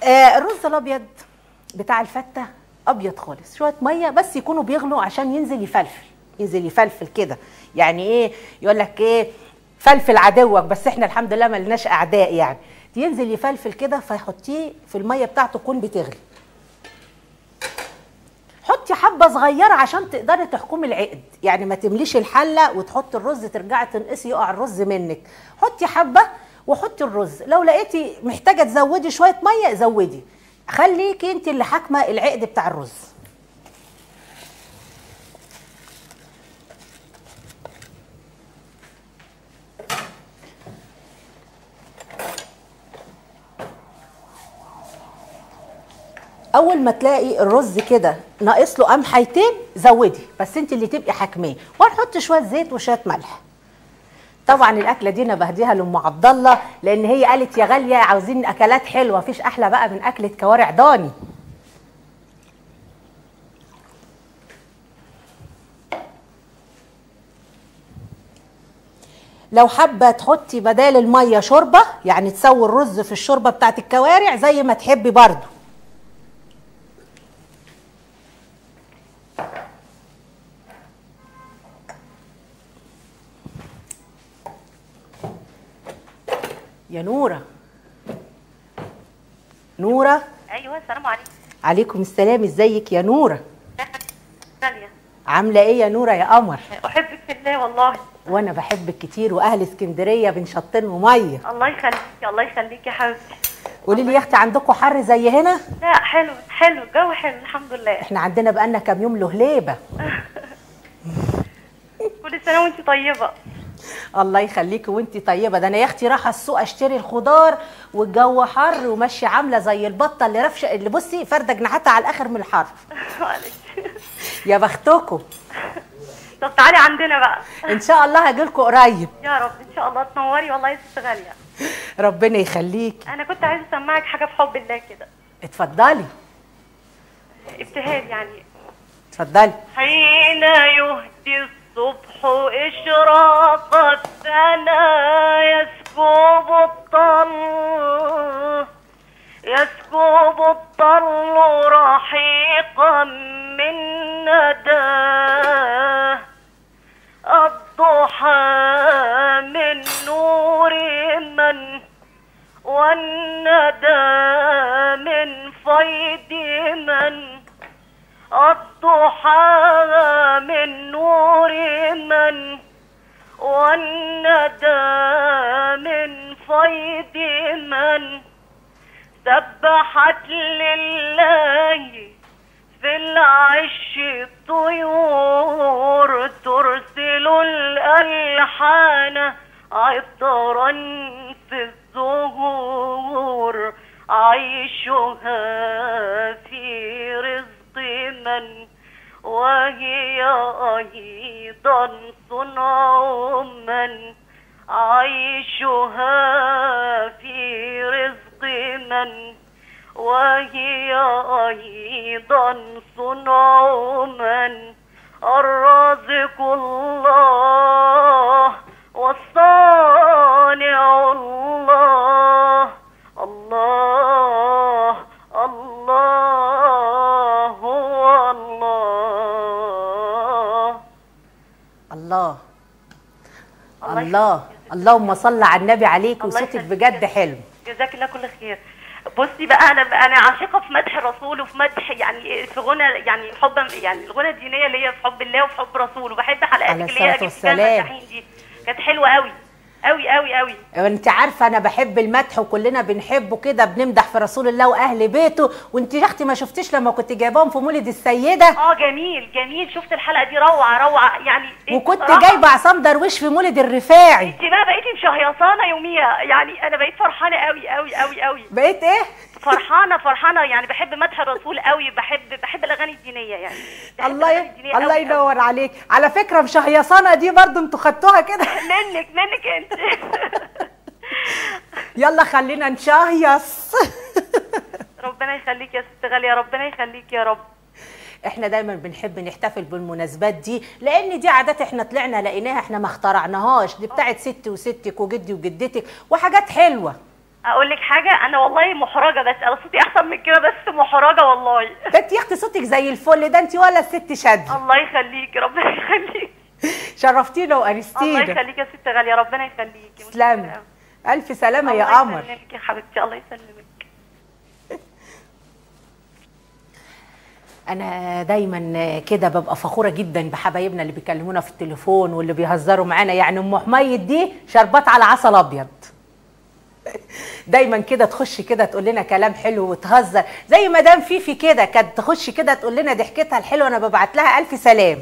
الرز الابيض بتاع الفته ابيض خالص، شويه ميه بس يكونوا بيغلوا عشان ينزل يفلفل، ينزل يفلفل كده. يعني ايه يقول لك ايه، فلفل عدوك، بس احنا الحمد لله ما لناش اعداء يعني. ينزل يفلفل كده، فيحطيه في الميه بتاعته تكون بتغلي. حطي حبه صغيره عشان تقدري تحكمي العقد، يعني ما تمليش الحله وتحطي الرز ترجعي تنقصي يقع الرز منك. حطي حبه وحطي الرز، لو لقيتي محتاجه تزودي شويه ميه زودي، خليكي انت اللي حاكمه العقد بتاع الرز. اول ما تلاقي الرز كده ناقص له قمحيتين زودي، بس انت اللي تبقي حاكماه. وهنحط شويه زيت وشويه ملح. طبعا الاكله دي انا بهديها لام عبد الله، لان هي قالت يا غاليه عاوزين اكلات حلوه، مفيش احلى بقى من اكله كوارع ضاني. لو حابه تحطي بدال الميه شوربه، يعني تسوي الرز في الشوربه بتاعت الكوارع زي ما تحبي برضو. يا نوره، نوره. ايوه السلام عليكم. عليكم السلام، ازيك يا نوره؟ غاليه، عامله ايه يا نوره يا قمر؟ احبك في الله والله. وانا بحبك كتير، واهل اسكندريه بنشطين وميه. الله يخليكي الله يخليكي يا حبيبتي. قولي لي يا اختي، عندكم حر زي هنا؟ لا حلو حلو، جو حلو الحمد لله. احنا عندنا بقالنا كام يوم لهليبه. كل سنه وانت طيبه. الله يخليكي وانتي طيبه. ده انا يا اختي رايحه السوق اشتري الخضار والجو حر وماشيه عامله زي البطه اللي رفشه، اللي بصي فارده جناحاتها على الاخر من الحر. معلش. يا بختكم. طب تعالي عندنا بقى. ان شاء الله هاجيلكم قريب. يا رب ان شاء الله تنوري والله يا ست غاليه. ربنا يخليك. انا كنت عايزه اسمعك حاجه في حب الله كده. اتفضلي. ابتهال يعني. اتفضلي. حين يهدي الصبح إشراق الثنا يسكب الطل رحيقا من نداه الضحى من نور من والندى من فيض من الضحى من نور من والندى من فيض من سبحت لله في العش الطيور ترسل الألحان عطرا في الزهور عيشها في رزق من وهي أيضا صنع من عيشها في رزق من وهي أيضا صنع من الرازق الله والصانع الله الله الله هو الله. الله الله. اللهم صل على النبي عليك، وصوتك بجد حلو. جزاك الله كل خير. بصي بقى، انا عاشقه في مدح الرسول وفي مدح يعني في غنى، يعني حبا، يعني الغنى الدينيه اللي هي في حب الله وفي حب رسوله. بحب حلقاتك اللي هي اجيب فيها المداحين دي، كانت حلوه قوي قوي قوي قوي. انت عارفه انا بحب المدح وكلنا بنحبه كده، بنمدح في رسول الله واهل بيته. وانت يا اختي ما شفتيش لما كنت جايباهم في مولد السيده؟ جميل جميل، شفت الحلقه دي روعه روعه يعني. وكنت جايبه عصام درويش في مولد الرفاعي. انت بقى بقيتي مشهيصانه يوميها، يعني انا بقيت فرحانه قوي قوي قوي قوي. بقيت ايه؟ فرحانه يعني، بحب مدح الرسول قوي، بحب الاغاني الدينيه يعني. الله ينور عليك. على فكره مشهيصانه دي برضو انتوا خدتوها كده منك انت. يلا خلينا نشهيص. ربنا يخليك يا ست غاليه، ربنا يخليك يا رب. احنا دايما بنحب نحتفل بالمناسبات دي، لان دي عادات احنا طلعنا لقيناها، احنا ما اخترعناهاش، دي بتاعت ستي وستك وجدي وجدتك، وحاجات حلوه. اقول لك حاجه، انا والله محرجه، بس صوتي احسن من كده بس محرجه والله. ده انت يا اختي صوتك زي الفل، ده انت ولا الست شاذة. الله يخليكي، ربنا يخليكي. شرفتينا وانستينا. الله يخليكي يا ست غاليه، ربنا يخليكي. تسلمي. الف سلامه يا قمر. الله يسلمك يا حبيبتي، الله يسلمك. انا دايما كده ببقى فخوره جدا بحبايبنا اللي بيكلمونا في التليفون واللي بيهزروا معانا. يعني ام حميد دي شربات على عسل ابيض. دايما كده تخش كده تقول لنا كلام حلو وتهزر، زي مدام فيفي كده كانت تخش كده تقول لنا ضحكتها الحلوه. انا ببعت لها الف سلام.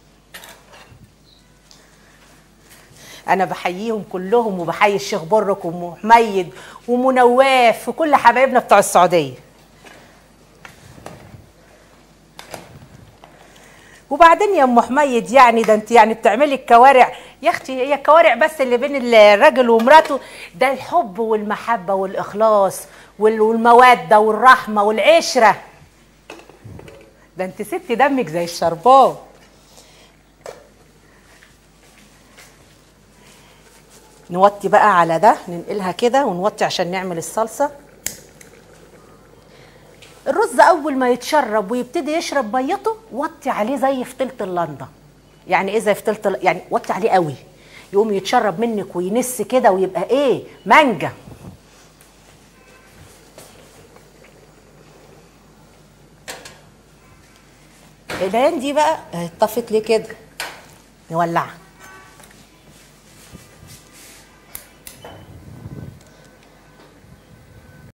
انا بحييهم كلهم، وبحيي الشيخ برك وام حميد ومنواف وكل حبايبنا بتوع السعوديه. وبعدين يا ام حميد يعني ده انت يعني بتعملي الكوارع يا اختي. هي الكوارع بس اللي بين الراجل ومراته، ده الحب والمحبه والاخلاص والموده والرحمه والعشره. ده انت ست دمك زي الشربات. نوطي بقى على ده، ننقلها كده ونوطي عشان نعمل الصلصه. الرز اول ما يتشرب ويبتدي يشرب ميته وطي عليه زي فتيله اللنده. يعني ايه زي فتيله؟ يعني وطي عليه قوي يقوم يتشرب منك وينس كده ويبقى ايه، مانجا. العين دي بقى اتطفت ليه كده، نولعها.